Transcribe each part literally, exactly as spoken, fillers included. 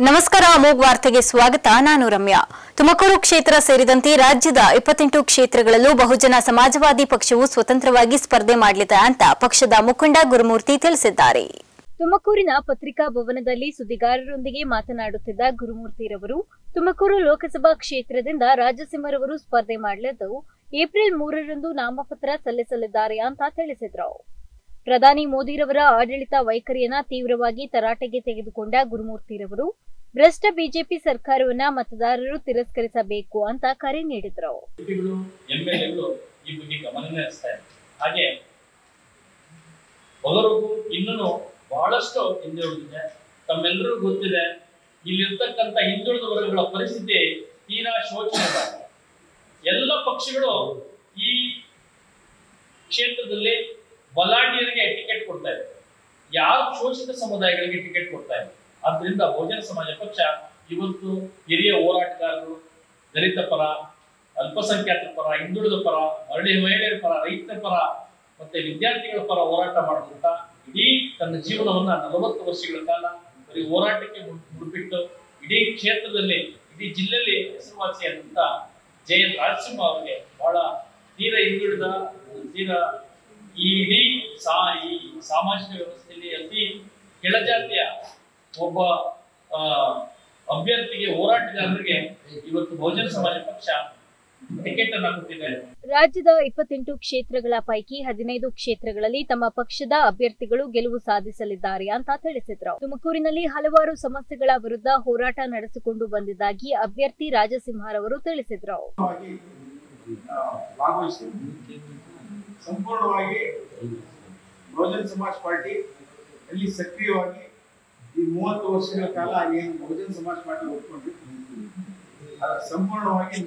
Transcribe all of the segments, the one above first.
ನಮಸ್ಕಾರ ಅಮೋಘ್ ವಾರ್ತೆಗೆ ಸ್ವಾಗತ. ನಾನು ರಮ್ಯಾ. ತುಮಕೂರು ಕ್ಷೇತ್ರ ಸೇರಿದಂತೆ ರಾಜ್ಯದ ಇಪ್ಪತ್ತೆಂಟು ಕ್ಷೇತ್ರಗಳಲ್ಲೂ ಬಹುಜನ ಸಮಾಜವಾದಿ ಪಕ್ಷವು ಸ್ವತಂತ್ರವಾಗಿ ಸ್ಪರ್ಧೆ ಮಾಡಲಿದೆ ಅಂತ ಪಕ್ಷದ ಮುಖಂಡ ಗುರುಮೂರ್ತಿ ತಿಳಿಸಿದ್ದಾರೆ. ತುಮಕೂರಿನ ಪತ್ರಿಕಾ ಭವನದಲ್ಲಿ ಸುದ್ದಿಗಾರರೊಂದಿಗೆ ಮಾತನಾಡುತ್ತಿದ್ದ ಗುರುಮೂರ್ತಿರವರು ತುಮಕೂರು ಲೋಕಸಭಾ ಕ್ಷೇತ್ರದಿಂದ ರಾಜಸಿಂಹರವರು ಸ್ಪರ್ಧೆ ಮಾಡಲಿದ್ದು ಏಪ್ರಿಲ್ ಮೂರರಂದು ನಾಮಪತ್ರ ಸಲ್ಲಿಸಲಿದ್ದಾರೆ ಅಂತ ತಿಳಿಸಿದರು. ಪ್ರಧಾನಿ ಮೋದಿರವರ ಆಡಳಿತ ವೈಖರಿಯನ್ನ ತೀವ್ರವಾಗಿ ತರಾಟೆಗೆ ತೆಗೆದುಕೊಂಡ ಗುರುಮೂರ್ತಿರವರು ಭ್ರಷ್ಟ ಬಿಜೆಪಿ ಸರ್ಕಾರವನ್ನ ಮತದಾರರು ತಿರಸ್ಕರಿಸಬೇಕು ಅಂತ ಕರೆ ನೀಡಿದರು. ಹಾಗೆ ಹೊರಗೂ ಇನ್ನೂ ಬಹಳಷ್ಟು ಹಿಂದುಳಿದಿದೆ. ತಮ್ಮೆಲ್ಲರಿಗೂ ಗೊತ್ತಿದೆ, ಇಲ್ಲಿರ್ತಕ್ಕಂಥ ಹಿಂದುಳಿದ ವರ್ಗಗಳ ಪರಿಸ್ಥಿತಿ ತೀರಾ ಶೋಚನೀಯ. ಎಲ್ಲ ಪಕ್ಷಗಳು ಈ ಕ್ಷೇತ್ರದಲ್ಲಿ ಬಲಾಢ್ಯರಿಗೆ ಟಿಕೆಟ್ ಕೊಡ್ತಾ ಇದೆ, ಯಾವ ಶೋಷಿತ ಸಮುದಾಯಗಳಿಗೆ ಟಿಕೆಟ್ ಕೊಡ್ತಾ ಇದೆ. ಆದ್ರಿಂದ ಬಹುಜನ ಸಮಾಜ ಪಕ್ಷ ಇವತ್ತು ಹಿರಿಯ ಹೋರಾಟಗಾರರು, ದಲಿತ ಪರ, ಅಲ್ಪಸಂಖ್ಯಾತರ ಪರ, ಹಿಂದುಳಿದ ಪರ, ಮರಳಿ ಮಹಿಳೆಯರ ಪರ, ರೈತರ ಪರ ಮತ್ತೆ ವಿದ್ಯಾರ್ಥಿಗಳ ಪರ ಹೋರಾಟ ಮಾಡುವಂತ ಇಡೀ ತನ್ನ ಜೀವನವನ್ನ ನಲವತ್ತು ವರ್ಷಗಳ ಕಾಲ ಬರೀ ಹೋರಾಟಕ್ಕೆ ಮುಡಿಪಿಟ್ಟು ಇಡೀ ಕ್ಷೇತ್ರದಲ್ಲಿ, ಇಡೀ ಜಿಲ್ಲೆಯಲ್ಲಿ ಹೆಸರುವಾಸಿಯಾದಂತ ಜಯಂತ್ ರಾಜಸಿಂಹ ಅವರಿಗೆ ಬಹಳ ತೀರ ಹಿಂದುಳಿದ ತೀರ ಈ ಇಡೀ ಸಾ ಈ ಸಾಮಾಜಿಕ ವ್ಯವಸ್ಥೆಯಲ್ಲಿ ಅತಿ ಕೆಳಜಾತಿಯ ಒಬ್ಬ ಅಭ್ಯರ್ಥಿಗೆ, ಹೋರಾಟಗಾರರಿಗೆ ಇವತ್ತು ಬಹುಜನ ಸಮಾಜ ಪಕ್ಷ ಟಿಕೆಟ್ ಅನ್ನು ಕೊಟ್ಟಿದೆ. ರಾಜ್ಯದ ಇಪ್ಪತ್ತೆಂಟು ಕ್ಷೇತ್ರಗಳ ಪೈಕಿ ಹದಿನೈದು ಕ್ಷೇತ್ರಗಳಲ್ಲಿ ತಮ್ಮ ಪಕ್ಷದ ಅಭ್ಯರ್ಥಿಗಳು ಗೆಲುವು ಸಾಧಿಸಲಿದ್ದಾರೆ ಅಂತ ತಿಳಿಸಿದ್ರು. ತುಮಕೂರಿನಲ್ಲಿ ಹಲವಾರು ಸಮಸ್ಯೆಗಳ ವಿರುದ್ಧ ಹೋರಾಟ ನಡೆಸಿಕೊಂಡು ಬಂದಿದ್ದಾಗಿ ಅಭ್ಯರ್ಥಿ ರಾಜಸಿಂಹರವರು ತಿಳಿಸಿದ್ರು. ಸಂಪೂರ್ಣವಾಗಿ ಬಹುಜನ ಸಮಾಜ ಪಾರ್ಟಿ ಅಲ್ಲಿ ಸಕ್ರಿಯವಾಗಿ ಈ ಮೂವತ್ತು ವರ್ಷಗಳ ಕಾಲ ಏನು ಬಹುಜನ ಸಮಾಜ ಪಾರ್ಟಿ ಒಪ್ಕೊಂಡ್ವಿ, ಸಂಪೂರ್ಣವಾಗಿ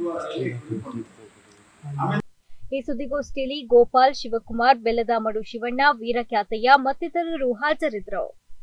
ಈ ಸುದ್ದಿಗೋಷ್ಠಿಯಲ್ಲಿ ಗೋಪಾಲ್, ಶಿವಕುಮಾರ್, ಬೆಲ್ಲದಮಡು ಶಿವಣ್ಣ, ವೀರಕ್ಯಾತಯ್ಯ ಮತ್ತಿತರರು ಹಾಜರಿದ್ದರು.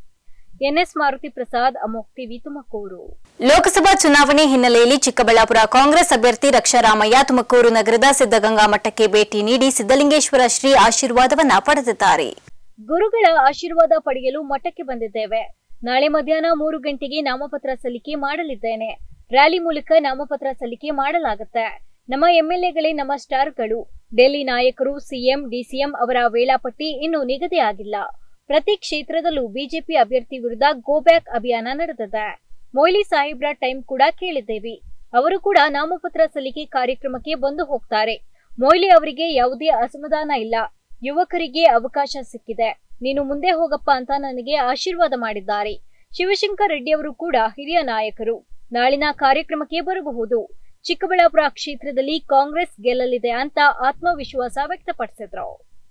N S Maruthi Prasad, Amogh TV, Tumakuru. ಲೋಕಸಭಾ ಚುನಾವಣೆ ಹಿನ್ನೆಲೆಯಲ್ಲಿ ಚಿಕ್ಕಬಳ್ಳಾಪುರ ಕಾಂಗ್ರೆಸ್ ಅಭ್ಯರ್ಥಿ ರಕ್ಷಾರಾಮಯ್ಯ ತುಮಕೂರು ನಗರದ ಸಿದ್ದಗಂಗಾ ಮಠಕ್ಕೆ ಭೇಟಿ ನೀಡಿ ಸಿದ್ದಲಿಂಗೇಶ್ವರ ಶ್ರೀ ಆಶೀರ್ವಾದವನ್ನ ಪಡೆದಿದ್ದಾರೆ. ಗುರುಗಳ ಆಶೀರ್ವಾದ ಪಡೆಯಲು ಮಠಕ್ಕೆ ಬಂದಿದ್ದೇವೆ. ನಾಳೆ ಮಧ್ಯಾಹ್ನ ಮೂರು ಗಂಟೆಗೆ ನಾಮಪತ್ರ ಸಲ್ಲಿಕೆ ಮಾಡಲಿದ್ದೇನೆ. ರ್ಯಾಲಿ ಮೂಲಕ ನಾಮಪತ್ರ ಸಲ್ಲಿಕೆ ಮಾಡಲಾಗುತ್ತೆ. ನಮ್ಮ ಎಂಎಲ್ಎಗಳೇ ನಮ್ಮ ಸ್ಟಾರ್ಗಳು. ಡೆಲ್ಲಿ ನಾಯಕರು, ಸಿಎಂ, ಡಿಸಿಎಂ ಅವರ ವೇಳಾಪಟ್ಟಿ ಇನ್ನೂ ನಿಗದಿ ಆಗಿಲ್ಲ. ಪ್ರತಿ ಕ್ಷೇತ್ರದಲ್ಲೂ ಬಿಜೆಪಿ ಅಭ್ಯರ್ಥಿ ವಿರುದ್ಧ ಗೋ ಬ್ಯಾಕ್ ಅಭಿಯಾನ ನಡೆದಿದೆ. ಮೊಯ್ಲಿ ಸಾಹೇಬ್ರ ಟೈಮ್ ಕೂಡ ಕೇಳಿದ್ದೇವೆ. ಅವರು ಕೂಡ ನಾಮಪತ್ರ ಸಲ್ಲಿಕೆ ಕಾರ್ಯಕ್ರಮಕ್ಕೆ ಬಂದು ಹೋಗ್ತಾರೆ. ಮೊಯ್ಲಿ ಅವರಿಗೆ ಯಾವುದೇ ಅಸಮಾಧಾನ ಇಲ್ಲ. ಯುವಕರಿಗೆ ಅವಕಾಶ ಸಿಕ್ಕಿದೆ, ನೀನು ಮುಂದೆ ಹೋಗಪ್ಪ ಅಂತ ನನಗೆ ಆಶೀರ್ವಾದ ಮಾಡಿದ್ದಾರೆ. ಶಿವಶಂಕರ್ ರೆಡ್ಡಿ ಅವರು ಕೂಡ ಹಿರಿಯ ನಾಯಕರು, ನಾಳಿನ ಕಾರ್ಯಕ್ರಮಕ್ಕೆ ಬರಬಹುದು. ಚಿಕ್ಕಬಳ್ಳಾಪುರ ಕ್ಷೇತ್ರದಲ್ಲಿ ಕಾಂಗ್ರೆಸ್ ಗೆಲ್ಲಲಿದೆ ಅಂತ ಆತ್ಮವಿಶ್ವಾಸ ವ್ಯಕ್ತಪಡಿಸಿದ್ರು.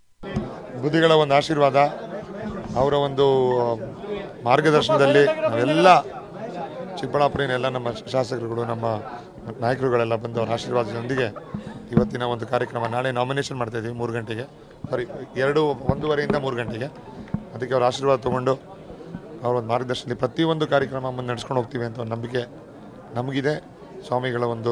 ಬುದ್ಧಿಗಳ ಒಂದು ಆಶೀರ್ವಾದ, ಅವರ ಒಂದು ಮಾರ್ಗದರ್ಶನದಲ್ಲಿ ನಾವೆಲ್ಲ ಚಿಕ್ಕಬಳ್ಳಾಪುರಿನ ಎಲ್ಲ ನಮ್ಮ ಶಾಸಕರುಗಳು, ನಮ್ಮ ನಾಯಕರುಗಳೆಲ್ಲ ಬಂದು ಅವರ ಆಶೀರ್ವಾದದೊಂದಿಗೆ ಇವತ್ತಿನ ಒಂದು ಕಾರ್ಯಕ್ರಮ, ನಾಳೆ ನಾಮಿನೇಷನ್ ಮಾಡ್ತಾ ಇದ್ದೀವಿ ಮೂರು ಗಂಟೆಗೆ, ಸಾರಿ ಎರಡು ಒಂದೂವರೆಯಿಂದ ಮೂರು ಗಂಟೆಗೆ. ಅದಕ್ಕೆ ಅವರ ಆಶೀರ್ವಾದ ತೊಗೊಂಡು ಅವರ ಒಂದು ಮಾರ್ಗದರ್ಶನದಲ್ಲಿ ಪ್ರತಿಯೊಂದು ಕಾರ್ಯಕ್ರಮ ಮುಂದೆ ನಡೆಸ್ಕೊಂಡು ಹೋಗ್ತೀವಿ ಅಂತ ಒಂದು ನಂಬಿಕೆ ನಮಗಿದೆ. ಸ್ವಾಮಿಗಳ ಒಂದು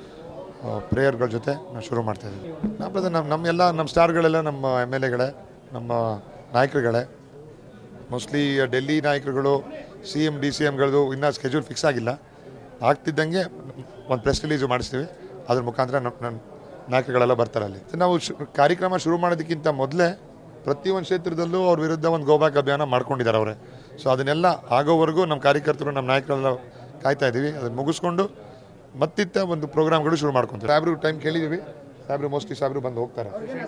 ಪ್ರೇಯರ್ಗಳ ಜೊತೆ ನಾವು ಶುರು ಮಾಡ್ತಾ ಇದ್ದೀವಿ. ನಮ್ಮ ನಮ್ಮ ನಮ್ಮೆಲ್ಲ ನಮ್ಮ ಸ್ಟಾರ್ಗಳೆಲ್ಲ ನಮ್ಮ ಎಮ್ ಎಲ್ ಎಗಳೇ, ನಮ್ಮ ನಾಯಕರುಗಳೇ. ಮೋಸ್ಟ್ಲಿ ಡೆಲ್ಲಿ ನಾಯಕರುಗಳು, ಸಿ ಎಮ್, ಡಿ ಸಿ ಎಮ್ಗಳದ್ದು ಇನ್ನೂ ಸ್ಕೆಡ್ಯೂಲ್ ಫಿಕ್ಸ್ ಆಗಿಲ್ಲ. ಆಗ್ತಿದ್ದಂಗೆ ಒಂದು ಪ್ರೆಸ್ ರಿಲೀಸು ಮಾಡಿಸ್ತೀವಿ. ಅದ್ರ ಮುಖಾಂತರ ನಮ್ಮ ನಾಯಕರುಗಳೆಲ್ಲ ಬರ್ತಾರೆ ಅಲ್ಲಿ. ನಾವು ಕಾರ್ಯಕ್ರಮ ಶುರು ಮಾಡೋದಕ್ಕಿಂತ ಮೊದಲೇ ಪ್ರತಿಯೊಂದು ಕ್ಷೇತ್ರದಲ್ಲೂ ಅವ್ರ ವಿರುದ್ಧ ಒಂದು ಗೋಬ್ಯಾಕ್ ಅಭಿಯಾನ ಮಾಡ್ಕೊಂಡಿದ್ದಾರೆ ಅವರೇ. ಸೊ ಅದನ್ನೆಲ್ಲ ಆಗೋವರೆಗೂ ನಮ್ಮ ಕಾರ್ಯಕರ್ತರು, ನಮ್ಮ ನಾಯಕರೆಲ್ಲ ಕಾಯ್ತಾ ಇದ್ದೀವಿ. ಅದನ್ನು ಮುಗಿಸ್ಕೊಂಡು ಮತ್ತಿತ್ತ ಒಂದು ಪ್ರೋಗ್ರಾಮ್ಗಳು ಶುರು ಮಾಡ್ಕೊತೀವಿ. ಸಾಹೇಬ್ರು ಟೈಮ್ ಕೇಳಿದ್ದೀವಿ, ಸಾಹೇಬ್ರು ಮೋಸ್ಟ್ಲಿ ಸಾಹೇಬ್ರು ಬಂದು ಹೋಗ್ತಾರೆ.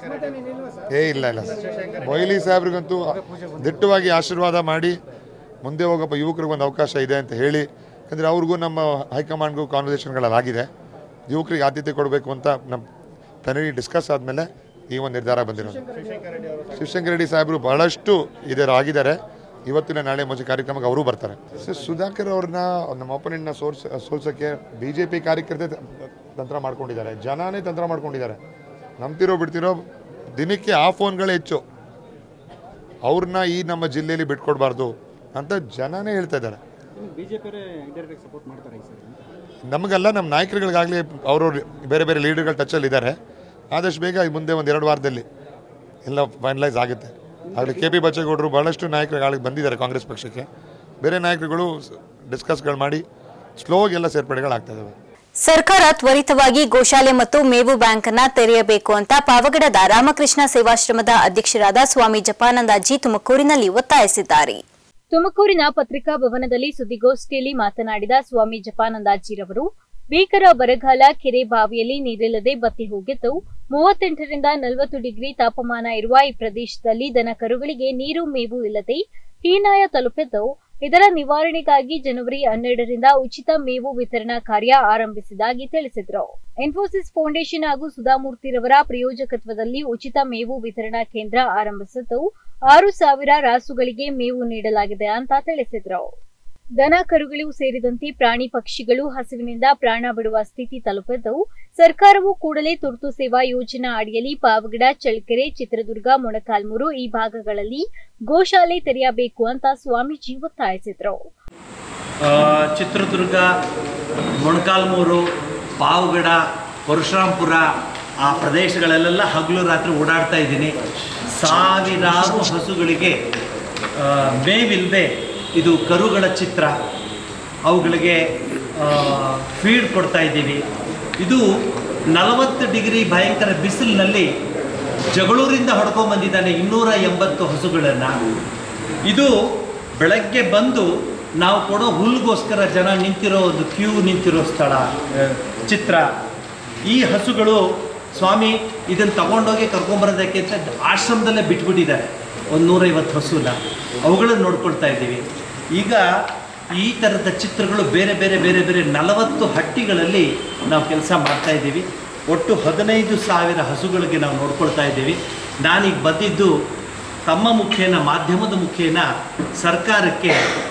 ಏ ಇಲ್ಲ ಇಲ್ಲ ಮೊಯ್ಲಿ ಸಾಹೇಬ್ರಿಗಂತೂ ದಿಟ್ಟವಾಗಿ ಆಶೀರ್ವಾದ ಮಾಡಿ ಮುಂದೆ ಹೋಗಪ್ಪ, ಯುವಕರಿಗೆ ಒಂದು ಅವಕಾಶ ಇದೆ ಅಂತ ಹೇಳಿ. ಯಾಕಂದರೆ ಅವ್ರಿಗೂ ನಮ್ಮ ಹೈಕಮಾಂಡ್ಗೂ ಕಾನ್ವರ್ಸೇಷನ್ಗಳಾಗಿದೆ. ಯುವಕರಿಗೆ ಆದ್ಯತೆ ಕೊಡಬೇಕು ಅಂತ ನಮ್ಮ ಪ್ಯಾನಲಿ ಡಿಸ್ಕಸ್ ಆದಮೇಲೆ ಈ ಒಂದು ನಿರ್ಧಾರ ಬಂದಿರೋದು. ಶಿವಶಂಕರ್ ರೆಡ್ಡಿ ಸಾಹೇಬರು ಬಹಳಷ್ಟು ಇದಾರೆ ಆಗಿದ್ದಾರೆ. ಇವತ್ತಿನ ನಾಳೆ ಮುಂಚೆ ಕಾರ್ಯಕ್ರಮಕ್ಕೆ ಅವರು ಬರ್ತಾರೆ. ಸರ್, ಸುಧಾಕರ್ ಅವ್ರನ್ನ ನಮ್ಮ ಒಪೋನೆಂಟ್ನ ಸೋರ್ಸ್ ಸೋಲ್ಸೋಕ್ಕೆ ಬಿ ಜೆ ಪಿ ಕಾರ್ಯಕರ್ತೆ ತಂತ್ರ ಮಾಡ್ಕೊಂಡಿದ್ದಾರೆ, ಜನನೇ ತಂತ್ರ ಮಾಡ್ಕೊಂಡಿದ್ದಾರೆ. ನಂಬ್ತಿರೋ ಬಿಡ್ತಿರೋ ದಿನಕ್ಕೆ ಆ ಫೋನ್ಗಳೇ ಹೆಚ್ಚು. ಅವ್ರನ್ನ ಈ ನಮ್ಮ ಜಿಲ್ಲೆಯಲ್ಲಿ ಬಿಟ್ಕೊಡ್ಬಾರ್ದು ಅಂತ ಜನನೇ ಹೇಳ್ತಾ ಇದ್ದಾರೆ. ನಮಗೆಲ್ಲ ನಮ್ಮ ನಾಯಕರುಗಳಿಗಾಗಲಿ ಅವರವ್ರು ಬೇರೆ ಬೇರೆ ಲೀಡರ್ಗಳು ಟಚಲ್ಲಿ ಇದ್ದಾರೆ. ಆದಷ್ಟು ಬೇಗ ಮುಂದೆ ಒಂದು ಎರಡು ವಾರದಲ್ಲಿ ಎಲ್ಲ ಫೈನಲೈಸ್ ಆಗುತ್ತೆ. ಆಗಲಿ ಕೆ ಪಿ ಬಚ್ಚೇಗೌಡರು ಬಹಳಷ್ಟು ನಾಯಕರುಗಳಿಗೆ ಬಂದಿದ್ದಾರೆ ಕಾಂಗ್ರೆಸ್ ಪಕ್ಷಕ್ಕೆ. ಬೇರೆ ನಾಯಕರುಗಳು ಡಿಸ್ಕಸ್ಗಳು ಮಾಡಿ ಸ್ಲೋಗಿ ಎಲ್ಲ ಸೇರ್ಪಡೆಗಳಾಗ್ತಾ ಇದ್ದಾವೆ. ಸರ್ಕಾರ ತ್ವರಿತವಾಗಿ ಗೋಶಾಲೆ ಮತ್ತು ಮೇವು ಬ್ಯಾಂಕ್ ಅನ್ನ ತೆರೆಯಬೇಕು ಅಂತ ಪಾವಗಡದ ರಾಮಕೃಷ್ಣ ಸೇವಾಶ್ರಮದ ಅಧ್ಯಕ್ಷರಾದ ಸ್ವಾಮಿ ಜಪಾನಂದಾಜಿ ತುಮಕೂರಿನಲ್ಲಿ ಒತ್ತಾಯಿಸಿದ್ದಾರೆ. ತುಮಕೂರಿನ ಪತ್ರಿಕಾ ಭವನದಲ್ಲಿ ಸುದ್ದಿಗೋಷ್ಠಿಯಲ್ಲಿ ಮಾತನಾಡಿದ ಸ್ವಾಮಿ ಜಪಾನಂದಾಜಿರವರು, ಭೀಕರ ಬರಗಾಲ, ಕೆರೆ ಬಾವಿಯಲ್ಲಿ ನೀರಿಲ್ಲದೆ ಬತ್ತಿ ಹೋಗಿದ್ದು, ಮೂವತ್ತೆಂಟರಿಂದ ನಲವತ್ತು ಡಿಗ್ರಿ ತಾಪಮಾನ ಇರುವ ಈ ಪ್ರದೇಶದಲ್ಲಿ ದನ ಕರುಗಳಿಗೆ ನೀರು ಮೇವು ಇಲ್ಲದೆ ಹೀನಾಯ ತಲುಪಿದ್ದು, ಇದರ ನಿವಾರಣೆಗಾಗಿ ಜನವರಿ ಹನ್ನೆರಡರಿಂದ ಉಚಿತ ಮೇವು ವಿತರಣಾ ಕಾರ್ಯ ಆರಂಭಿಸಿದಾಗಿ ತಿಳಿಸಿದರು. ಇನ್ಫೋಸಿಸ್ ಫೌಂಡೇಶನ್ ಹಾಗೂ ಸುಧಾಮೂರ್ತಿರವರ ಪ್ರಾಯೋಜಕತ್ವದಲ್ಲಿ ಉಚಿತ ಮೇವು ವಿತರಣಾ ಕೇಂದ್ರ ಆರಂಭಿಸಿದ್ದು, ಆರು ಸಾವಿರ ರಾಸುಗಳಿಗೆ ಮೇವು ನೀಡಲಾಗಿದೆ ಅಂತ ತಿಳಿಸಿದರು. ದನ ಕರುಗಳು ಸೇರಿದಂತೆ ಪ್ರಾಣಿ ಪಕ್ಷಿಗಳು ಹಸಿವಿನಿಂದ ಪ್ರಾಣ ಬಿಡುವ ಸ್ಥಿತಿ ತಲುಪಿದ್ದು, ಸರ್ಕಾರವು ಕೂಡಲೇ ತುರ್ತು ಸೇವಾ ಯೋಜನಾ ಅಡಿಯಲ್ಲಿ ಪಾವಗಡ, ಚಳ್ಳಕೆರೆ, ಚಿತ್ರದುರ್ಗ, ಮೊಳಕಾಲ್ಮೂರು ಈ ಭಾಗಗಳಲ್ಲಿ ಗೋಶಾಲೆ ತೆರೆಯಬೇಕು ಅಂತ ಸ್ವಾಮೀಜಿ ಒತ್ತಾಯಿಸಿದರು. ಚಿತ್ರದುರ್ಗ, ಮೊಳಕಾಲ್ಮೂರು, ಪಾವಗಡ, ಪರಶುರಾಂಪುರ ಆ ಪ್ರದೇಶಗಳಲ್ಲೆಲ್ಲ ಹಗಲು ರಾತ್ರಿ ಓಡಾಡ್ತಾ ಇದ್ದೀನಿ. ಸಾವಿರಾರು ಹಸುಗಳಿಗೆ ಮೇವಿಲ್ಲದೆ ಇದು ಕರುಗಳ ಚಿತ್ರ, ಅವುಗಳಿಗೆ ಫೀಡ್ ಕೊಡ್ತಾ ಇದ್ದೀವಿ. ಇದು ನಲವತ್ತು ಡಿಗ್ರಿ ಭಯಂಕರ ಬಿಸಿಲಿನಲ್ಲಿ ಜಗಳೂರಿಂದ ಹೊಡ್ಕೊಂಡ್ಬಂದಿದ್ದಾನೆ ಇನ್ನೂರ ಎಂಬತ್ತು ಹಸುಗಳನ್ನು. ಇದು ಬೆಳಗ್ಗೆ ಬಂದು ನಾವು ಕೊಡೋ ಹುಲ್ಲಿಗೋಸ್ಕರ ಜನ ನಿಂತಿರೋ ಒಂದು ಕ್ಯೂ ನಿಂತಿರೋ ಸ್ಥಳ ಚಿತ್ರ. ಈ ಹಸುಗಳು ಸ್ವಾಮಿ ಇದನ್ನು ತಗೊಂಡೋಗಿ ಕರ್ಕೊಂಬರೋದಕ್ಕೆ ಅಂತ ಆಶ್ರಮದಲ್ಲೇ ಬಿಟ್ಬಿಟ್ಟಿದ್ದಾರೆ ಒಂದು ನೂರೈವತ್ತು ಹಸುನ. ಅವುಗಳನ್ನು ನೋಡ್ಕೊಳ್ತಾ ಇದ್ದೀವಿ. ಈಗ ಈ ಥರದ ಚಿತ್ರಗಳು ಬೇರೆ ಬೇರೆ ಬೇರೆ ಬೇರೆ ನಲವತ್ತು ಹಟ್ಟಿಗಳಲ್ಲಿ ನಾವು ಕೆಲಸ ಮಾಡ್ತಾ ಇದ್ದೀವಿ. ಒಟ್ಟು ಹದಿನೈದು ಸಾವಿರ ಹಸುಗಳಿಗೆ ನಾವು ನೋಡ್ಕೊಳ್ತಾ ಇದ್ದೀವಿ. ನಾನೀಗ ಬಂದಿದ್ದು ತಮ್ಮ ಮುಖೇನ, ಮಾಧ್ಯಮದ ಮುಖೇನ ಸರ್ಕಾರಕ್ಕೆ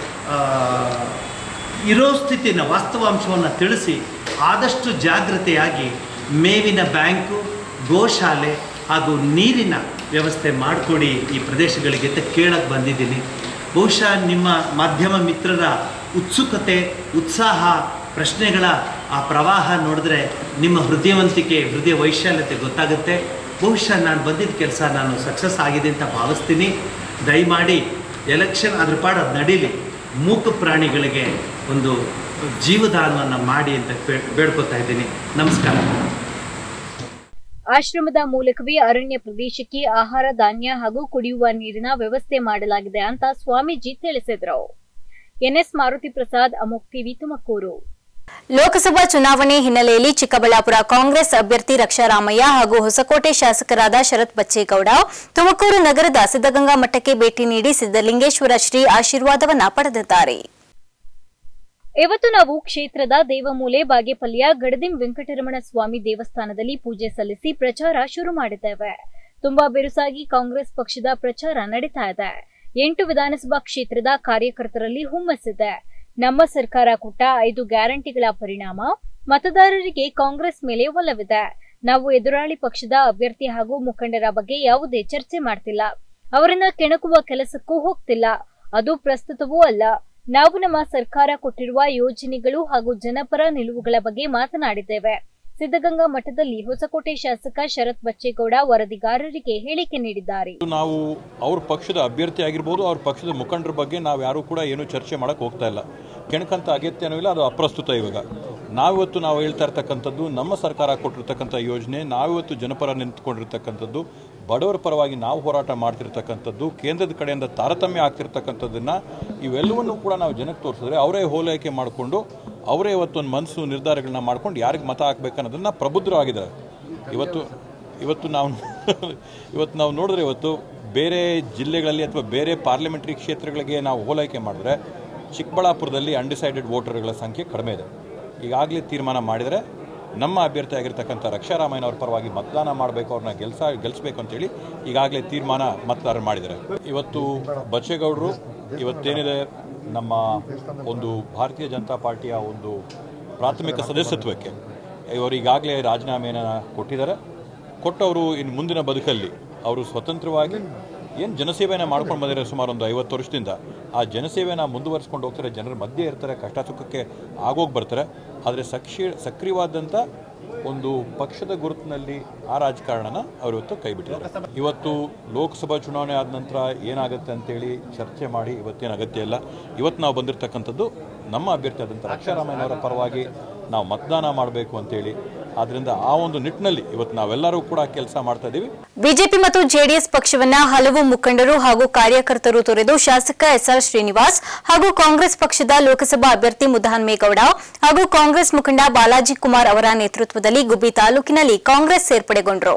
ಇರೋ ಸ್ಥಿತಿನ ವಾಸ್ತವಾಂಶವನ್ನು ತಿಳಿಸಿ ಆದಷ್ಟು ಜಾಗೃತೆಯಾಗಿ ಮೇವಿನ ಬ್ಯಾಂಕು, ಗೋಶಾಲೆ ಹಾಗೂ ನೀರಿನ ವ್ಯವಸ್ಥೆ ಮಾಡಿಕೊಡಿ ಈ ಪ್ರದೇಶಗಳಿಗೆ ಅಂತ ಕೇಳಕ್ಕೆ ಬಂದಿದ್ದೀನಿ. ಬಹುಶಃ ನಿಮ್ಮ ಮಾಧ್ಯಮ ಮಿತ್ರರ ಉತ್ಸುಕತೆ, ಉತ್ಸಾಹ, ಪ್ರಶ್ನೆಗಳ ಆ ಪ್ರವಾಹ ನೋಡಿದ್ರೆ ನಿಮ್ಮ ಹೃದಯವಂತಿಕೆ, ಹೃದಯ ವೈಶಾಲ್ಯತೆ ಗೊತ್ತಾಗುತ್ತೆ. ಬಹುಶಃ ನಾನು ಬಂದಿದ್ದ ಕೆಲಸ ನಾನು ಸಕ್ಸಸ್ ಆಗಿದೆ ಅಂತ ಭಾವಿಸ್ತೀನಿ. ದಯಮಾಡಿ ಎಲೆಕ್ಷನ್ ಅದ್ರ ಪಾಡು ಅದು ನಡೀಲಿ, ಮೂಕ ಪ್ರಾಣಿಗಳಿಗೆ ಒಂದು ಜೀವದಾನವನ್ನು ಮಾಡಿ ಅಂತ ಬೇಡ್ಕೊತಾ ಇದ್ದೀನಿ. ನಮಸ್ಕಾರ. ಆಶ್ರಮದ ಮೂಲಕವೇ ಅರಣ್ಯ ಪ್ರದೇಶಕ್ಕೆ ಆಹಾರ ಧಾನ್ಯ ಹಾಗೂ ಕುಡಿಯುವ ನೀರಿನ ವ್ಯವಸ್ಥೆ ಮಾಡಲಾಗಿದೆ ಅಂತ ಸ್ವಾಮೀಜಿ ತಿಳಿಸಿದರು. ಎನ್ಎಸ್ ಮಾರುತಿ ಪ್ರಸಾದ್, ಅಮೋಕ್ ಟಿವಿ, ತುಮಕೂರು. ಲೋಕಸಭಾ ಚುನಾವಣೆ ಹಿನ್ನೆಲೆಯಲ್ಲಿ ಚಿಕ್ಕಬಳ್ಳಾಪುರ ಕಾಂಗ್ರೆಸ್ ಅಭ್ಯರ್ಥಿ ರಕ್ಷಾರಾಮಯ್ಯ ಹಾಗೂ ಹೊಸಕೋಟೆ ಶಾಸಕರಾದ ಶರತ್ ಬಚ್ಚೇಗೌಡ ತುಮಕೂರು ನಗರದ ಸಿದ್ದಗಂಗಾ ಮಠಕ್ಕೆ ಭೇಟಿ ನೀಡಿ ಸಿದ್ದಲಿಂಗೇಶ್ವರ ಶ್ರೀ ಆಶೀರ್ವಾದವನ್ನ ಪಡೆದಿದ್ದಾರೆ. ಇವತ್ತು ನಾವು ಕ್ಷೇತ್ರದ ದೇವಮೂಲೆ ಬಾಗೇಪಲ್ಲಿಯ ಗಡದಿಂ ವೆಂಕಟರಮಣ ಸ್ವಾಮಿ ದೇವಸ್ಥಾನದಲ್ಲಿ ಪೂಜೆ ಸಲ್ಲಿಸಿ ಪ್ರಚಾರ ಶುರು ಮಾಡಿದ್ದೇವೆ. ತುಂಬಾ ಬಿರುಸಾಗಿ ಕಾಂಗ್ರೆಸ್ ಪಕ್ಷದ ಪ್ರಚಾರ ನಡೀತಾ ಇದೆ. ಎಂಟು ವಿಧಾನಸಭಾ ಕ್ಷೇತ್ರದ ಕಾರ್ಯಕರ್ತರಲ್ಲಿ ಹುಮ್ಮಸ್ಸಿದೆ. ನಮ್ಮ ಸರ್ಕಾರ ಕೊಟ್ಟ ಐದು ಗ್ಯಾರಂಟಿಗಳ ಪರಿಣಾಮ ಮತದಾರರಿಗೆ ಕಾಂಗ್ರೆಸ್ ಮೇಲೆ ಒಲವಿದೆ. ನಾವು ಎದುರಾಳಿ ಪಕ್ಷದ ಅಭ್ಯರ್ಥಿ ಹಾಗೂ ಮುಖಂಡರ ಬಗ್ಗೆ ಯಾವುದೇ ಚರ್ಚೆ ಮಾಡ್ತಿಲ್ಲ. ಅವರನ್ನ ಕೆಣಕುವ ಕೆಲಸಕ್ಕೂ ಹೋಗ್ತಿಲ್ಲ. ಅದು ಪ್ರಸ್ತುತವೂ ಅಲ್ಲ. ನಾವು ನಮ್ಮ ಸರ್ಕಾರ ಕೊಟ್ಟಿರುವ ಯೋಜನೆಗಳು ಹಾಗೂ ಜನಪರ ನಿಲುವುಗಳ ಬಗ್ಗೆ ಮಾತನಾಡಿದ್ದೇವೆ. ಸಿದ್ದಗಂಗಾ ಮಠದಲ್ಲಿ ಹೊಸಕೋಟೆ ಶಾಸಕ ಶರತ್ ಬಚ್ಚೇಗೌಡ ವರದಿಗಾರರಿಗೆ ಹೇಳಿಕೆ ನೀಡಿದ್ದಾರೆ. ನಾವು ಅವ್ರ ಪಕ್ಷದ ಅಭ್ಯರ್ಥಿ ಆಗಿರ್ಬೋದು, ಅವ್ರ ಪಕ್ಷದ ಮುಖಂಡರ ಬಗ್ಗೆ ನಾವು ಯಾರು ಕೂಡ ಏನು ಚರ್ಚೆ ಮಾಡಕ್ಕೆ ಹೋಗ್ತಾ ಇಲ್ಲ. ಕೆಣಕಂತ ಅಗತ್ಯನೂ ಇಲ್ಲ, ಅದು ಅಪ್ರಸ್ತುತ. ಇವಾಗ ನಾವಿವತ್ತು ನಾವು ಹೇಳ್ತಾ ಇರ್ತಕ್ಕಂಥದ್ದು ನಮ್ಮ ಸರ್ಕಾರ ಕೊಟ್ಟಿರ್ತಕ್ಕಂಥ ಯೋಜನೆ, ನಾವಿವತ್ತು ಜನಪರ ನಿಂತ್ಕೊಂಡಿರ್ತಕ್ಕಂಥದ್ದು, ಬಡವರ ಪರವಾಗಿ ನಾವು ಹೋರಾಟ ಮಾಡ್ತಿರ್ತಕ್ಕಂಥದ್ದು, ಕೇಂದ್ರದ ಕಡೆಯಿಂದ ತಾರತಮ್ಯ ಆಗ್ತಿರ್ತಕ್ಕಂಥದ್ದನ್ನು ಇವೆಲ್ಲವನ್ನೂ ಕೂಡ ನಾವು ಜನಕ್ಕೆ ತೋರಿಸಿದ್ರೆ ಅವರೇ ಹೋಲೈಕೆ ಮಾಡಿಕೊಂಡು ಅವರೇ ಇವತ್ತು ಒಂದು ಮನಸ್ಸು ನಿರ್ಧಾರಗಳನ್ನ ಮಾಡ್ಕೊಂಡು ಯಾರಿಗೆ ಮತ ಹಾಕ್ಬೇಕನ್ನೋದನ್ನು ಪ್ರಬುದ್ಧರಾಗಿದ್ದಾರೆ. ಇವತ್ತು ಇವತ್ತು ನಾವು ಇವತ್ತು ನಾವು ನೋಡಿದ್ರೆ ಇವತ್ತು ಬೇರೆ ಜಿಲ್ಲೆಗಳಲ್ಲಿ ಅಥವಾ ಬೇರೆ ಪಾರ್ಲಿಮೆಂಟ್ರಿ ಕ್ಷೇತ್ರಗಳಿಗೆ ನಾವು ಹೋಲೈಕೆ ಮಾಡಿದ್ರೆ ಚಿಕ್ಕಬಳ್ಳಾಪುರದಲ್ಲಿ ಅನ್ಡಿಸೈಡೆಡ್ ವೋಟರ್ಗಳ ಸಂಖ್ಯೆ ಕಡಿಮೆ ಇದೆ. ಈಗಾಗಲೇ ತೀರ್ಮಾನ ಮಾಡಿದರೆ ನಮ್ಮ ಅಭ್ಯರ್ಥಿ ಆಗಿರ್ತಕ್ಕಂಥ ರಕ್ಷಾರಾಮಯ್ಯ ಅವ್ರ ಪರವಾಗಿ ಮತದಾನ ಮಾಡಬೇಕು, ಅವ್ರನ್ನ ಗೆಲ್ಸ ಗೆಲ್ಲಿಸಬೇಕು ಅಂತೇಳಿ ಈಗಾಗಲೇ ತೀರ್ಮಾನ ಮತದಾರರು ಮಾಡಿದ್ದಾರೆ. ಇವತ್ತು ಬಚ್ಚೇಗೌಡರು ಇವತ್ತೇನಿದೆ ನಮ್ಮ ಒಂದು ಭಾರತೀಯ ಜನತಾ ಪಾರ್ಟಿಯ ಒಂದು ಪ್ರಾಥಮಿಕ ಸದಸ್ಯತ್ವಕ್ಕೆ ಇವರು ಈಗಾಗಲೇ ರಾಜೀನಾಮೆಯನ್ನು ಕೊಟ್ಟಿದ್ದಾರೆ. ಕೊಟ್ಟವರು ಇನ್ನು ಮುಂದಿನ ಬದುಕಲ್ಲಿ ಅವರು ಸ್ವತಂತ್ರವಾಗಿ ಏನು ಜನಸೇವೆಯನ್ನು ಮಾಡ್ಕೊಂಡು ಬಂದಿದ್ದಾರೆ ಸುಮಾರು ಒಂದು ಐವತ್ತು ವರ್ಷದಿಂದ. ಆ ಜನಸೇವೆಯನ್ನು ಮುಂದುವರಿಸ್ಕೊಂಡು ಹೋಗ್ತಾರೆ, ಜನರ ಮಧ್ಯೆ ಇರ್ತಾರೆ, ಕಷ್ಟ ಸುಖಕ್ಕೆ ಆಗೋಗಿ ಬರ್ತಾರೆ. ಆದರೆ ಸಕ್ಷಿ ಸಕ್ರಿಯವಾದಂಥ ಒಂದು ಪಕ್ಷದ ಗುರುತಿನಲ್ಲಿ ಆ ರಾಜಕಾರಣನ ಅವರು ಇವತ್ತು ಕೈ ಬಿಟ್ಟಿದ್ದಾರೆ. ಇವತ್ತು ಲೋಕಸಭಾ ಚುನಾವಣೆ ಆದ ನಂತರ ಏನಾಗುತ್ತೆ ಅಂತೇಳಿ ಚರ್ಚೆ ಮಾಡಿ ಇವತ್ತೇನು ಅಗತ್ಯ ಇಲ್ಲ. ಇವತ್ತು ನಾವು ಬಂದಿರತಕ್ಕಂಥದ್ದು ನಮ್ಮ ಅಭ್ಯರ್ಥಿ ಆದಂಥ ರಕ್ಷಾರಾಮಯ್ಯನವರ ಪರವಾಗಿ ನಾವು ಮತದಾನ ಮಾಡಬೇಕು ಅಂತೇಳಿ. ಆದ್ರಿಂದ ಆ ಒಂದು ನಿಟ್ಟಿನಲ್ಲಿ ಇವತ್ತು ನಾವೆಲ್ಲರೂ ಕೂಡ ಕೆಲಸ ಮಾಡ್ತಾ ಇದ್ದೀವಿ. ಬಿಜೆಪಿ ಮತ್ತು ಜೆಡಿಎಸ್ ಪಕ್ಷವನ್ನ ಹಲವು ಮುಖಂಡರು ಹಾಗೂ ಕಾರ್ಯಕರ್ತರು ತೊರೆದು ಶಾಸಕ ಎಸ್ಆರ್ ಶ್ರೀನಿವಾಸ್ ಹಾಗೂ ಕಾಂಗ್ರೆಸ್ ಪಕ್ಷದ ಲೋಕಸಭಾ ಅಭ್ಯರ್ಥಿ ಮುದ್ದಹನುಮೇಗೌಡ ಹಾಗೂ ಕಾಂಗ್ರೆಸ್ ಮುಖಂಡ ಬಾಲಾಜಿ ಕುಮಾರ್ ಅವರ ನೇತೃತ್ವದಲ್ಲಿ ಗುಬ್ಬಿ ತಾಲೂಕಿನಲ್ಲಿ ಕಾಂಗ್ರೆಸ್ ಸೇರ್ಪಡೆಗೊಂಡರು.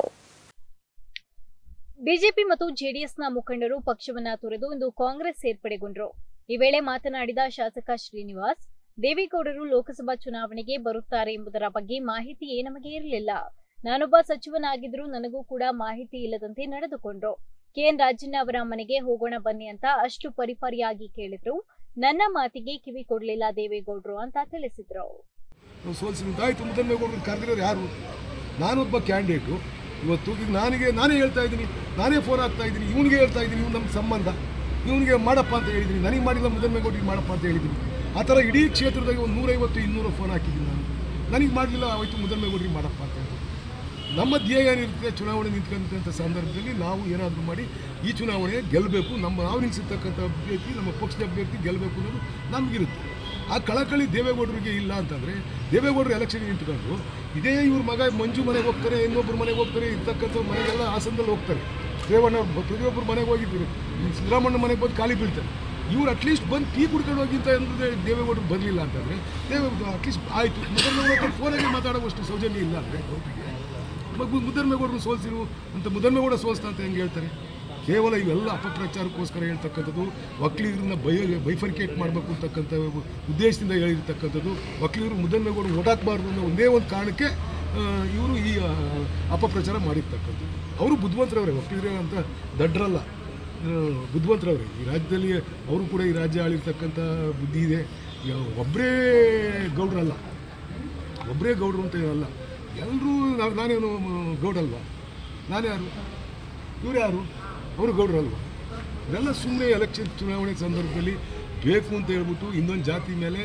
ಬಿಜೆಪಿ ಮತ್ತು ಜೆಡಿಎಸ್ನ ಮುಖಂಡರು ಪಕ್ಷವನ್ನ ತೊರೆದು ಇಂದು ಕಾಂಗ್ರೆಸ್ ಸೇರ್ಪಡೆಗೊಂಡರು. ಈ ವೇಳೆ ಮಾತನಾಡಿದ ಶಾಸಕ ಶ್ರೀನಿವಾಸ್, ದೇವೇಗೌಡರು ಲೋಕಸಭಾ ಚುನಾವಣೆಗೆ ಬರುತ್ತಾರೆ ಎಂಬುದರ ಬಗ್ಗೆ ಮಾಹಿತಿಯೇ ನಮಗೆ ಇರಲಿಲ್ಲ. ನಾನೊಬ್ಬ ಸಚಿವನಾಗಿದ್ದರೂ ನನಗೂ ಕೂಡ ಮಾಹಿತಿ ಇಲ್ಲದಂತೆ ನಡೆದುಕೊಂಡ್ರು. ಕೆಎನ್ ರಾಜಣ್ಣ ಅವರ ಮನೆಗೆ ಹೋಗೋಣ ಬನ್ನಿ ಅಂತ ಅಷ್ಟು ಪರಿಪರಿಯಾಗಿ ಕೇಳಿದ್ರು. ನನ್ನ ಮಾತಿಗೆ ಕಿವಿ ಕೊಡಲಿಲ್ಲ ದೇವೇಗೌಡರು ಅಂತ ತಿಳಿಸಿದ್ರು. ಕರೆದಿರೋರು ಯಾರು? ನಾನೊಬ್ಬ ಕ್ಯಾಂಡಿಡೇಟು. ಇವತ್ತು ಈಗ ನನಗೆ ನಾನೇ ಹೇಳ್ತಾ ಇದ್ದೀನಿ, ನಾನೇ ಫೋನ್ ಆಗ್ತಾ ಇದ್ದೀನಿ, ಇವನಿಗೆ ಹೇಳ್ತಾ ಇದ್ದೀನಿ, ಇವ್ನು ನಮ್ಮ ಸಂಬಂಧ, ಇವನಿಗೆ ಮಾಡಪ್ಪ ಅಂತ ಹೇಳಿದ್ದೀನಿ, ನನಗೆ ಮಾಡಿಲ್ಲ ಮುದ್ದಹನುಮೇಗೌಡರಿಗೆ ಮಾಡಪ್ಪ ಅಂತ ಹೇಳಿದ್ದೀನಿ. ಆ ಥರ ಇಡೀ ಕ್ಷೇತ್ರದಾಗ ಒಂದು ನೂರೈವತ್ತು ಇನ್ನೂರು ಫೋನ್ ಹಾಕಿದ್ದೀನಿ ನಾನು. ನನಗೆ ಮಾಡಲಿಲ್ಲ, ಆಯಿತು ಮುದ್ದಹನುಮೇಗೌಡರಿಗೆ ಮಾಡಪ್ಪ ಅಂತ ಹೇಳಿ. ನಮ್ಮ ಧ್ಯೇಯ ಏನಿರುತ್ತೆ, ಚುನಾವಣೆ ನಿಂತ್ಕೊಂಡಂಥ ಸಂದರ್ಭದಲ್ಲಿ ನಾವು ಏನಾದರೂ ಮಾಡಿ ಈ ಚುನಾವಣೆ ಗೆಲ್ಲಬೇಕು, ನಮ್ಮ ನಾವು ನಿಲ್ಲಿಸಿರ್ತಕ್ಕಂಥ ಅಭ್ಯರ್ಥಿ, ನಮ್ಮ ಪಕ್ಷದ ಅಭ್ಯರ್ಥಿ ಗೆಲ್ಲಬೇಕು ಅನ್ನೋದು ನಮಗಿರುತ್ತೆ. ಆ ಕಳಕಳಿ ದೇವೇಗೌಡರಿಗೆ ಇಲ್ಲ ಅಂತಂದರೆ, ದೇವೇಗೌಡರು ಎಲೆಕ್ಷನ್ಗೆ ನಿಂತ್ಕೊಂಡು ಇದೇ ಇವ್ರ ಮಗ ಮಂಜು ಮನೆಗೆ ಹೋಗ್ತಾರೆ, ಇನ್ನೊಬ್ಬರ ಮನೆಗೆ ಹೋಗ್ತಾರೆ, ಇರ್ತಕ್ಕಂಥ ಮನೆಗೆಲ್ಲ ಹಾಸನದಲ್ಲಿ ಹೋಗ್ತಾರೆ. ರೇವಣ್ಣ ಪ್ರತಿಯೊಬ್ಬರು ಮನೆಗೆ ಹೋಗಿದ್ರು, ಸಿದ್ದರಾಮಣ್ಣ ಮನೆಗೆ ಬಂದು ಖಾಲಿ ಬೀಳ್ತಾರೆ. ಇವ್ರು ಅಟ್ಲೀಸ್ಟ್ ಬಂದು ಟೀ ಕುಡ್ಕೊಂಡು ಹೋಗಿಂತ ಅಂದರೆ ದೇವೇಗೌಡರು ಬರಲಿಲ್ಲ ಅಂತಂದರೆ, ದೇವೇಗೌಡರು ಅಟ್ಲೀಸ್ಟ್ ಆಯಿತು ಮುದ್ದಹನುಮೇಗೌಡರು ಫೋನಲ್ಲಿ ಮಾತಾಡೋವಷ್ಟು ಸೌಜನ್ಯ ಇಲ್ಲ ಅಂದರೆ ಒಟ್ಟಿಗೆ ಮಗು ಮುದ್ದಹನುಮೇಗೌಡರು ಸೋಲ್ಸಿರು ಅಂತ ಮುದ್ದಹನುಮೇಗೌಡ ಸೋಲ್ಸ್ತಾ ಅಂತ ಹೆಂಗೆ ಹೇಳ್ತಾರೆ? ಕೇವಲ ಇವೆಲ್ಲ ಅಪಪ್ರಚಾರಕ್ಕೋಸ್ಕರ ಹೇಳ್ತಕ್ಕಂಥದ್ದು, ಒಕ್ಕಲಿಗರನ್ನ ಬೈ ಬೈಫರ್ಕೇಟ್ ಮಾಡಬೇಕು ಅಂತಕ್ಕಂಥ ಉದ್ದೇಶದಿಂದ ಹೇಳಿರ್ತಕ್ಕಂಥದ್ದು. ಒಕ್ಕಲಿಗರು ಮುದ್ದಹನುಮೇಗೌಡರು ಓಡಾಕಬಾರ್ದು ಅನ್ನೋ ಒಂದೇ ಒಂದು ಕಾರಣಕ್ಕೆ ಇವರು ಈ ಅಪಪ್ರಚಾರ ಮಾಡಿರ್ತಕ್ಕಂಥದ್ದು. ಅವರು ಬುದ್ಧಿವಂತರವ್ರೆ, ಒಕ್ಕಲಿಗರ ಅಂತ ದಡ್ರಲ್ಲ, ಬುದ್ಧಿವಂತರವ್ರೆ. ಈ ರಾಜ್ಯದಲ್ಲಿ ಅವರು ಕೂಡ ಈ ರಾಜ್ಯ ಆಳಿರ್ತಕ್ಕಂಥ ಬುದ್ಧಿ ಇದೆ. ಒಬ್ಬರೇ ಗೌಡ್ರಲ್ಲ, ಒಬ್ಬರೇ ಗೌಡ್ರು ಅಂತ ಅಲ್ಲ, ಎಲ್ಲರೂ ನಾನೇನು ಗೌಡಲ್ವಾ? ನಾನ್ಯಾರು? ಇವ್ರು ಯಾರು? ಅವರು ಗೌಡ್ರಲ್ವಾ? ಇದೆಲ್ಲ ಸುಮ್ಮನೆ ಎಲೆಕ್ಷನ್ ಚುನಾವಣೆ ಸಂದರ್ಭದಲ್ಲಿ ಬೇಕು ಅಂತ ಹೇಳ್ಬಿಟ್ಟು ಇನ್ನೊಂದು ಜಾತಿ ಮೇಲೆ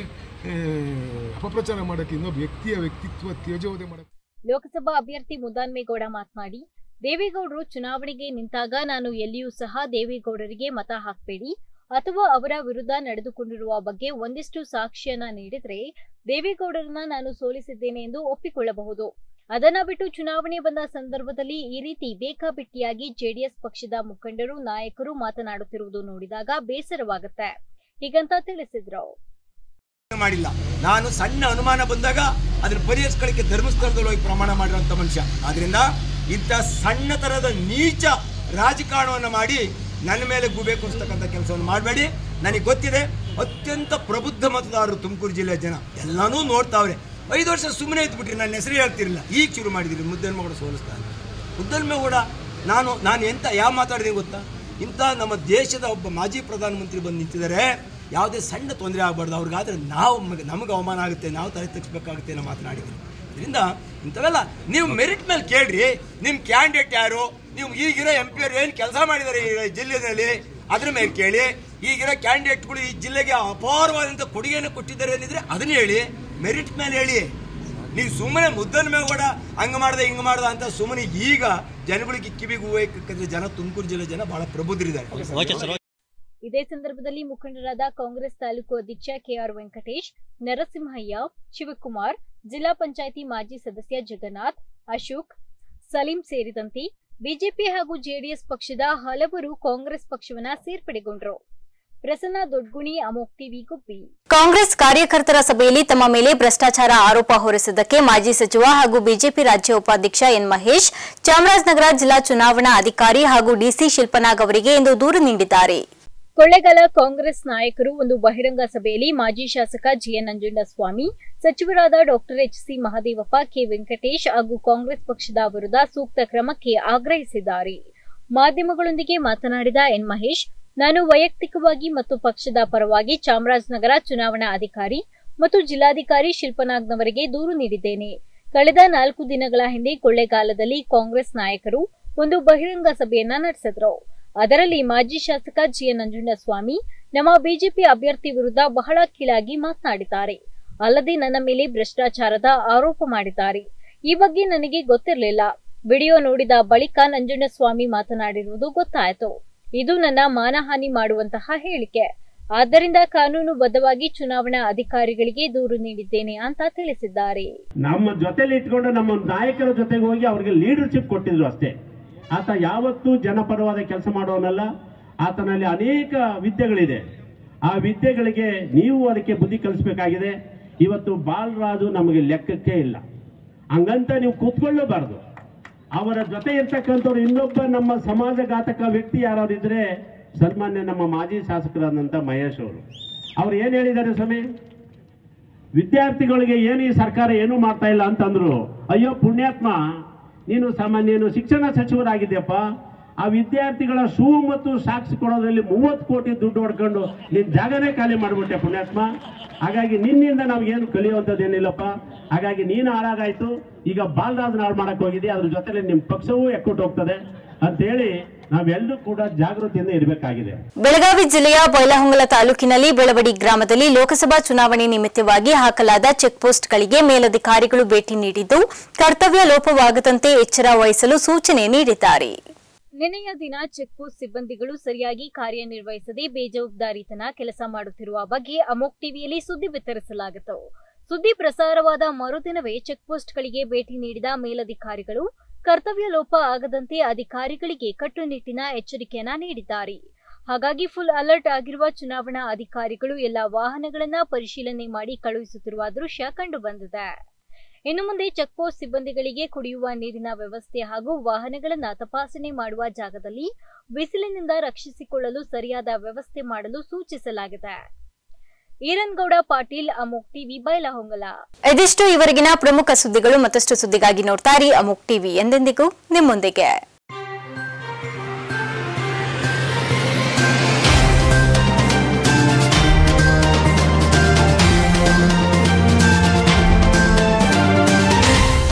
ಅಪಪ್ರಚಾರ ಮಾಡೋಕ್ಕೆ, ಇನ್ನೊಬ್ಬ ವ್ಯಕ್ತಿಯ ವ್ಯಕ್ತಿತ್ವ ತ್ಯಜೋದೆ ಮಾಡೋಕ್ಕೆ. ಲೋಕಸಭಾ ಅಭ್ಯರ್ಥಿ ಮುದ್ದಹನುಮೇಗೌಡ ಮಾತನಾಡಿ, ದೇವೇಗೌಡರು ಚುನಾವಣೆಗೆ ನಿಂತಾಗ ನಾನು ಎಲ್ಲಿಯೂ ಸಹ ದೇವೇಗೌಡರಿಗೆ ಮತ ಹಾಕಬೇಡಿ ಅಥವಾ ಅವರ ವಿರುದ್ಧ ನಡೆದುಕೊಂಡಿರುವ ಬಗ್ಗೆ ಒಂದಿಷ್ಟು ಸಾಕ್ಷ್ಯನ ನೀಡಿದ್ರೆ ದೇವೇಗೌಡರನ್ನ ನಾನು ಸೋಲಿಸಿದ್ದೇನೆ ಎಂದು ಒಪ್ಪಿಕೊಳ್ಳಬಹುದು. ಅದನ್ನ ಬಿಟ್ಟು ಚುನಾವಣೆ ಬಂದ ಸಂದರ್ಭದಲ್ಲಿ ಈ ರೀತಿ ಬೇಕಾಬಿಟ್ಟಿಯಾಗಿ ಜೆಡಿಎಸ್ ಪಕ್ಷದ ಮುಖಂಡರು, ನಾಯಕರು ಮಾತನಾಡುತ್ತಿರುವುದು ನೋಡಿದಾಗ ಬೇಸರವಾಗುತ್ತೆ ಹೀಗಂತ ತಿಳಿಸಿದ್ರು. ಮಾಡಿಲ್ಲ, ನಾನು ಸಣ್ಣ ಅನುಮಾನ ಬಂದಾಗ ಅದನ್ನ ಪರಿಹರಿಸಿಕೊಳ್ಳಕ್ಕೆ ಧರ್ಮಸ್ಥಳದಲ್ಲಿ ಹೋಗಿ ಪ್ರಮಾಣ ಮಾಡಿರುವಂತ ಮನುಷ್ಯ. ಆದ್ರಿಂದ ಇಂಥ ಸಣ್ಣ ತರದ ನೀಚ ರಾಜಕಾರಣವನ್ನು ಮಾಡಿ ನನ್ನ ಮೇಲೆ ಗುಬೆ ಕೊಡಿಸ್ತಕ್ಕಂಥ ಕೆಲಸವನ್ನು ಮಾಡಬೇಡಿ. ನನಗೆ ಗೊತ್ತಿದೆ, ಅತ್ಯಂತ ಪ್ರಬುದ್ಧ ಮತದಾರರು ತುಮಕೂರು ಜಿಲ್ಲೆಯ ಜನ ಎಲ್ಲಾನು ನೋಡ್ತಾವ್ರೆ. ಐದು ವರ್ಷ ಸುಮ್ಮನೆ ಇದ್ಬಿಟ್ರಿ, ನನ್ನ ಹೆಸರು ಹೇಳ್ತಿರಲಿಲ್ಲ, ಈಗ ಶುರು ಮಾಡಿದಿರಿ ಮುದ್ದಹನುಮೇಗೌಡ ಸೋಲಿಸ್ತಾರೆ. ಮುದ್ದಹನುಮೇಗೌಡ ನಾನು ನಾನು ಎಂತ ಯಾವ ಮಾತಾಡಿದೆ ಗೊತ್ತಾ? ಇಂಥ ನಮ್ಮ ದೇಶದ ಒಬ್ಬ ಮಾಜಿ ಪ್ರಧಾನಮಂತ್ರಿ ಬಂದು ನಿಂತಿದ್ದಾರೆ, ಯಾವುದೇ ಸಣ್ಣ ತೊಂದರೆ ಆಗಬಾರ್ದು ಅವ್ರಿಗಾದ್ರೆ ನಾವು ನಮಗೆ ಅವಮಾನ ಆಗುತ್ತೆ, ನಾವು ತಲೆ ತಗ್ಸ್ಬೇಕಾಗುತ್ತೆ ಅನ್ನೋ ಮಾತನಾಡಿದ್ರಿ. ಇದರಿಂದ ಇಂಥವೆಲ್ಲ ನೀವು ಮೆರಿಟ್ ಮೇಲೆ ಕೇಳ್ರಿ. ನಿಮ್ಮ ಕ್ಯಾಂಡಿಡೇಟ್ ಯಾರು, ನೀವು ಈಗಿರೋ ಎಂ ಪಿ ಅವ್ರು ಏನು ಕೆಲಸ ಮಾಡಿದ್ದಾರೆ ಈ ಜಿಲ್ಲೆಯಲ್ಲಿ ಅದ್ರ ಮೇಲೆ ಕೇಳಿ. ಈಗಿರೋ ಕ್ಯಾಂಡಿಡೇಟ್ಗಳು ಈ ಜಿಲ್ಲೆಗೆ ಅಪಾರವಾದಂಥ ಕೊಡುಗೆಯನ್ನು ಕೊಟ್ಟಿದ್ದಾರೆ ಏನಿದ್ರೆ ಅದನ್ನ ಹೇಳಿ, ಮೆರಿಟ್ ಮೇಲೆ ಹೇಳಿ. ನೀವು ಸುಮ್ಮನೆ ಮುದ್ದಹನುಮೇಗೌಡ ಹಂಗೆ ಮಾಡ್ದೆ ಹಿಂಗೆ ಮಾಡ್ದ ಅಂತ ಸುಮ್ಮನೆ ಈಗ ಜನಗಳಿಗೆ ಕಿವಿಗೆ ಹೂವಕ್ಕೆ ಜನ ತುಮಕೂರು ಜಿಲ್ಲೆ ಜನ ಬಹಳ ಪ್ರಬುದ್ಧರಿದ್ದಾರೆ. ಇದೇ ಸಂದರ್ಭದಲ್ಲಿ ಮುಖಂಡರಾದ ಕಾಂಗ್ರೆಸ್ ತಾಲೂಕು ಅಧ್ಯಕ್ಷ ಕೆಆರ್ ವೆಂಕಟೇಶ್, ನರಸಿಂಹಯ್ಯ, ಶಿವಕುಮಾರ್, ಜಿಲ್ಲಾ ಪಂಚಾಯಿತಿ ಮಾಜಿ ಸದಸ್ಯ ಜಗನ್ನಾಥ್, ಅಶೋಕ್, ಸಲೀಂ ಸೇರಿದಂತೆ ಬಿಜೆಪಿ ಹಾಗೂ ಜೆಡಿಎಸ್ ಪಕ್ಷದ ಹಲವರು ಕಾಂಗ್ರೆಸ್ ಪಕ್ಷವನ್ನ ಸೇರ್ಪಡೆಗೊಂಡರು. ಪ್ರಸನ್ನ ದೊಡ್ಗುಣಿ, ಅಮೋಕ್ ಟಿವಿ, ಗುಬ್ಬಿ. ಕಾಂಗ್ರೆಸ್ ಕಾರ್ಯಕರ್ತರ ಸಭೆಯಲ್ಲಿ ತಮ್ಮ ಮೇಲೆ ಭ್ರಷ್ಟಾಚಾರ ಆರೋಪ ಹೊರಿಸಿದ್ದಕ್ಕೆ ಮಾಜಿ ಸಚಿವ ಹಾಗೂ ಬಿಜೆಪಿ ರಾಜ್ಯ ಉಪಾಧ್ಯಕ್ಷ ಎನ್ ಮಹೇಶ್ ಚಾಮರಾಜನಗರ ಜಿಲ್ಲಾ ಚುನಾವಣಾ ಅಧಿಕಾರಿ ಹಾಗೂ ಡಿಸಿ ಶಿಲ್ಪನಾಗ್ ಅವರಿಗೆ ಇಂದು ದೂರು ನೀಡಿದ್ದಾರೆ. ಕೊಳ್ಳೇಗಾಲ ಕಾಂಗ್ರೆಸ್ ನಾಯಕರು ಒಂದು ಬಹಿರಂಗ ಸಭೆಯಲ್ಲಿ ಮಾಜಿ ಶಾಸಕ ಜಿಎನ್ ನಂಜುಂಡಸ್ವಾಮಿ, ಸಚಿವರಾದ doctor H C Mahadevappa, K Venkatesh ಹಾಗೂ ಕಾಂಗ್ರೆಸ್ ಪಕ್ಷದ ವಿರುದ್ಧ ಸೂಕ್ತ ಕ್ರಮಕ್ಕೆ ಆಗ್ರಹಿಸಿದ್ದಾರೆ. ಮಾಧ್ಯಮಗಳೊಂದಿಗೆ ಮಾತನಾಡಿದ ಎನ್ ಮಹೇಶ್, ನಾನು ವೈಯಕ್ತಿಕವಾಗಿ ಮತ್ತು ಪಕ್ಷದ ಪರವಾಗಿ ಚಾಮರಾಜನಗರ ಚುನಾವಣಾ ಅಧಿಕಾರಿ ಮತ್ತು ಜಿಲ್ಲಾಧಿಕಾರಿ ಶಿಲ್ಪನಾಗ್ನವರಿಗೆ ದೂರು ನೀಡಿದ್ದೇನೆ. ಕಳೆದ ನಾಲ್ಕು ದಿನಗಳ ಹಿಂದೆ ಕೊಳ್ಳೇಗಾಲದಲ್ಲಿ ಕಾಂಗ್ರೆಸ್ ನಾಯಕರು ಒಂದು ಬಹಿರಂಗ ಸಭೆಯನ್ನ ನಡೆಸಿದ್ರು. ಅದರಲ್ಲಿ ಮಾಜಿ ಶಾಸಕ ಜಿಎನ್ ನಂಜುಂಡಸ್ವಾಮಿ ನಮ್ಮ ಬಿಜೆಪಿ ಅಭ್ಯರ್ಥಿ ವಿರುದ್ಧ ಬಹಳ ಕೀಳಾಗಿ ಮಾತನಾಡಿದ್ದಾರೆ. ಅಲ್ಲದೆ ನನ್ನ ಮೇಲೆ ಭ್ರಷ್ಟಾಚಾರದ ಆರೋಪ ಮಾಡಿದ್ದಾರೆ. ಈ ಬಗ್ಗೆ ನನಗೆ ಗೊತ್ತಿರಲಿಲ್ಲ. ವಿಡಿಯೋ ನೋಡಿದ ಬಳಿಕ ನಂಜುಂಡಸ್ವಾಮಿ ಮಾತನಾಡಿರುವುದು ಗೊತ್ತಾಯಿತು. ಇದು ನನ್ನ ಮಾನಹಾನಿ ಮಾಡುವಂತಹ ಹೇಳಿಕೆ. ಆದ್ದರಿಂದ ಕಾನೂನುಬದ್ಧವಾಗಿ ಚುನಾವಣಾ ಅಧಿಕಾರಿಗಳಿಗೆ ದೂರು ನೀಡಿದ್ದೇನೆ ಅಂತ ತಿಳಿಸಿದ್ದಾರೆ. ನಮ್ಮ ಜೊತೆಲಿ ಇಟ್ಕೊಂಡು ನಮ್ಮ ನಾಯಕರ ಜೊತೆಗೆ ಹೋಗಿ ಅವರಿಗೆ ಲೀಡರ್ಶಿಪ್ ಕೊಟ್ಟಿದ್ರು ಅಷ್ಟೇ. ಆತ ಯಾವತ್ತೂ ಜನಪರವಾದ ಕೆಲಸ ಮಾಡೋನಲ್ಲ. ಆತನಲ್ಲಿ ಅನೇಕ ವಿದ್ಯೆಗಳಿದೆ. ಆ ವಿದ್ಯೆಗಳಿಗೆ ನೀವು ಅದಕ್ಕೆ ಬುದ್ಧಿ ಕಲಿಸಬೇಕಾಗಿದೆ. ಇವತ್ತು ಬಾಲರಾಜು ನಮಗೆ ಲೆಕ್ಕಕ್ಕೆ ಇಲ್ಲ. ಹಂಗಂತ ನೀವು ಕೂತ್ಕೊಳ್ಳಬಾರ್ದು. ಅವರ ಜೊತೆ ಇರ್ತಕ್ಕಂಥವ್ರು ಇನ್ನೊಬ್ಬ ನಮ್ಮ ಸಮಾಜಘಾತಕ ವ್ಯಕ್ತಿ ಯಾರಾದಿದ್ರೆ ಸನ್ಮಾನ್ಯ ನಮ್ಮ ಮಾಜಿ ಶಾಸಕರಾದಂಥ ಮಹೇಶ್ ಅವರು ಅವ್ರು ಏನು ಹೇಳಿದ್ದಾರೆ ಸ್ವಾಮಿ, ವಿದ್ಯಾರ್ಥಿಗಳಿಗೆ ಏನು ಈ ಸರ್ಕಾರ ಏನೂ ಮಾಡ್ತಾ ಇಲ್ಲ ಅಂತಂದ್ರು. ಅಯ್ಯೋ ಪುಣ್ಯಾತ್ಮ, ನೀನು ಸಾಮಾನ್ಯ ಶಿಕ್ಷಣ ಸಚಿವರಾಗಿದ್ಯಪ್ಪ. ಆ ವಿದ್ಯಾರ್ಥಿಗಳ ಶೂ ಮತ್ತು ಸಾಕ್ಷಿ ಕೊಡೋದ್ರಲ್ಲಿ ಮೂವತ್ತು ಕೋಟಿ ದುಡ್ಡು ಹೊಡ್ಕೊಂಡು ನಿನ್ನ ಜಾಗನೇ ಖಾಲಿ ಮಾಡಿಬಿಟ್ಟೆ ಪುಣ್ಯಾತ್ಮ. ಹಾಗಾಗಿ ನಿನ್ನಿಂದ ನಾವೇನು ಕಲಿಯುವಂಥದ್ದೇನಿಲ್ಲಪ್ಪ. ಹಾಗಾಗಿ ನೀನು ಹಾಳಾಗಾಯ್ತು. ಈಗ ಬಾಲರಾಜನ ಹಾಳು ಮಾಡಕ್ ಹೋಗಿದ್ದೆ, ಅದ್ರ ಜೊತೆಲಿ ನಿಮ್ಮ ಪಕ್ಷವೂ ಎಕ್ಕುಟ್ಟು ಹೋಗ್ತದೆ ಅಂತೇಳಿ ನಾವೆಲ್ಲರೂ ಕೂಡ ಜಾಗೃತಿಯಿಂದ ಇರಬೇಕಾಗಿದೆ. ಬೆಳಗಾವಿ ಜಿಲ್ಲೆಯ ಬೈಲಹೊಂಗಲ ತಾಲೂಕಿನಲ್ಲಿ ಬೆಳವಡಿ ಗ್ರಾಮದಲ್ಲಿ ಲೋಕಸಭಾ ಚುನಾವಣೆ ನಿಮಿತ್ತವಾಗಿ ಹಾಕಲಾದ ಚೆಕ್ ಪೋಸ್ಟ್ಗಳಿಗೆ ಮೇಲಧಿಕಾರಿಗಳು ಭೇಟಿ ನೀಡಿದ್ದು ಕರ್ತವ್ಯ ಲೋಪವಾಗದಂತೆ ಎಚ್ಚರ ವಹಿಸಲು ಸೂಚನೆ ನೀಡಿದ್ದಾರೆ. ನಿನ್ನೆಯ ದಿನ ಚೆಕ್ ಪೋಸ್ಟ್ ಸಿಬ್ಬಂದಿಗಳು ಸರಿಯಾಗಿ ಕಾರ್ಯನಿರ್ವಹಿಸದೆ ಬೇಜವಾಬ್ದಾರಿತನ ಕೆಲಸ ಮಾಡುತ್ತಿರುವ ಬಗ್ಗೆ ಅಮೋಕ್ ಟಿವಿಯಲ್ಲಿ ಸುದ್ದಿ ಬಿತ್ತರಿಸಲಾಗಿತ್ತು. ಸುದ್ದಿ ಪ್ರಸಾರವಾದ ಮರುದಿನವೇ ಚೆಕ್ ಪೋಸ್ಟ್ಗಳಿಗೆ ಭೇಟಿ ನೀಡಿದ ಮೇಲಧಿಕಾರಿಗಳು ಕರ್ತವ್ಯ ಲೋಪ ಆಗದಂತೆ ಅಧಿಕಾರಿಗಳಿಗೆ ಕಟ್ಟುನಿಟ್ಟಿನ ಎಚ್ಚರಿಕೆಯನ್ನ ನೀಡಿದ್ದಾರೆ. ಹಾಗಾಗಿ ಫುಲ್ ಅಲರ್ಟ್ ಆಗಿರುವ ಚುನಾವಣಾ ಅಧಿಕಾರಿಗಳು ಎಲ್ಲಾ ವಾಹನಗಳನ್ನ ಪರಿಶೀಲನೆ ಮಾಡಿ ಕಳುಹಿಸುತ್ತಿರುವ ದೃಶ್ಯ ಕಂಡುಬಂದಿದೆ. ಇನ್ನು ಮುಂದೆ ಚೆಕ್ ಪೋಸ್ಟ್ ಸಿಬ್ಬಂದಿಗಳಿಗೆ ಕುಡಿಯುವ ನೀರಿನ ವ್ಯವಸ್ಥೆ ಹಾಗೂ ವಾಹನಗಳನ್ನ ತಪಾಸಣೆ ಮಾಡುವ ಜಾಗದಲ್ಲಿ ಬಿಸಿಲಿನಿಂದ ರಕ್ಷಿಸಿಕೊಳ್ಳಲು ಸರಿಯಾದ ವ್ಯವಸ್ಥೆ ಮಾಡಲು ಸೂಚಿಸಲಾಗಿದೆ. ಈರನ್ಗೌಡ ಪಾಟೀಲ್, ಅಮೋಕ್ ಟಿವಿ, ಬೈಲಹೊಂಗಲ. ಇದಿಷ್ಟು ಇವರೆಗಿನ ಪ್ರಮುಖ ಸುದ್ದಿಗಳು. ಮತ್ತಷ್ಟು ಸುದ್ದಿಗಾಗಿ ನೋಡ್ತಾ ಇರಿ ಅಮೋಕ್ ಟಿವಿ, ಎಂದೆಂದಿಗೂ ನಿಮ್ಮೊಂದಿಗೆ.